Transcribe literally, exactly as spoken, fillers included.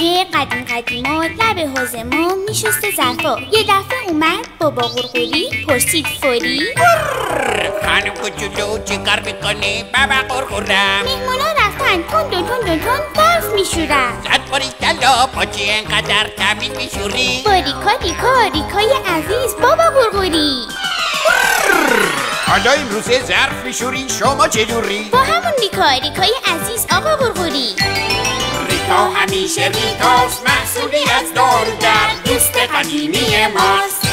خونه قدیم قدیما لب حوض ما میشسته ظرفا. یه دفعه اومد بابا قورقوری پرسید فوری خانم کوچولو چی کار میکنی بابا قورقورم؟ میهمونا رفتن تون دون تون دون تون برف میشورن. زد باری کلا پاچی انقدر کبید میشوری؟ باریکا ریکا ریکای عزیز بابا قورقوری. حالا امروزه ظرف میشوری شما چجوری؟ با همون ریکا ریکای عزیز آقا قورقوری. ریکا همیشه ریکاست محصولی از دور در دوست قدیمی ماست.